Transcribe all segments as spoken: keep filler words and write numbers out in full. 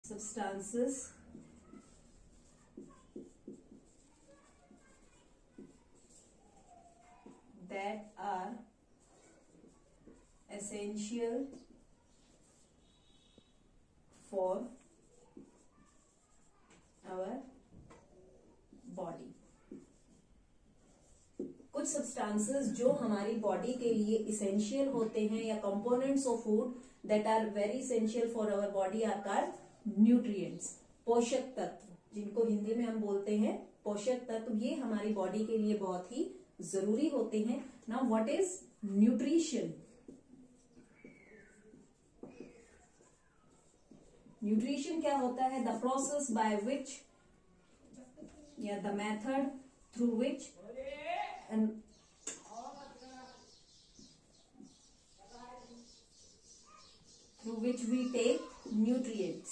substances that are essential for our body। कुछ substances जो हमारी बॉडी के लिए इसेंशियल होते हैं या components of food that are very essential for our body are called nutrients, पोषक तत्व, जिनको हिंदी में हम बोलते हैं पोषक तत्व। ये हमारी बॉडी के लिए बहुत ही जरूरी होते हैं। Now what is nutrition? Nutrition क्या होता है? द प्रोसेस बाय विच या the method through which and through which we take nutrients,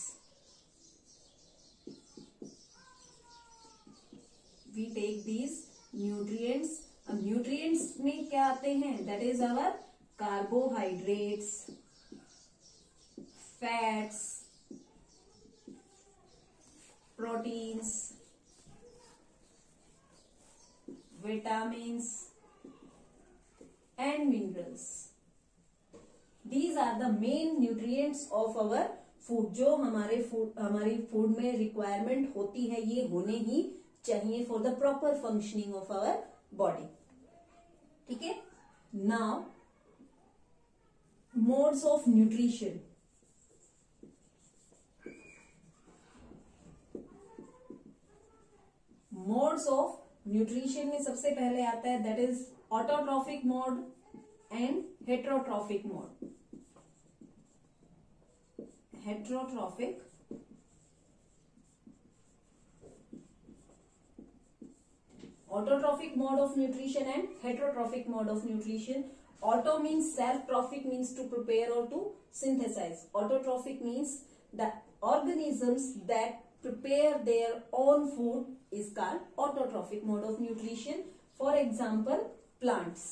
we take these nutrients। अब nutrients में क्या आते हैं? that is our carbohydrates, fats, proteins, vitamins and minerals। These are the main nutrients of our food, जो हमारे food हमारी food में requirement होती है, ये होने ही चाहिए for the proper functioning of our body. ठीक है। Now modes of nutrition. Modes of nutrition में सबसे पहले आता है that is autotrophic mode and heterotrophic mode. Heterotrophic autotrophic mode of nutrition and heterotrophic mode of nutrition। Auto means self, trophic means to prepare or to synthesize। Autotrophic means the organisms that prepare their own food is called autotrophic mode of nutrition। For example, plants।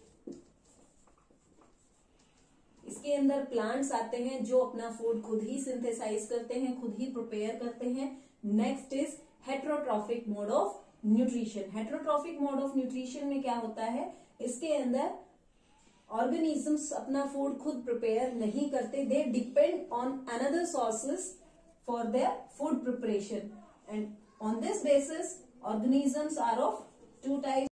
इसके अंदर plants आते हैं जो अपना food खुद ही synthesise करते हैं, खुद ही प्रिपेयर करते हैं। Next is heterotrophic mode of nutrition. Heterotrophic mode of nutrition में क्या होता है? इसके अंदर ऑर्गेनिजम्स अपना फूड खुद प्रिपेयर नहीं करते, they depend on another sources for their food preparation, and on this basis organisms are of two types।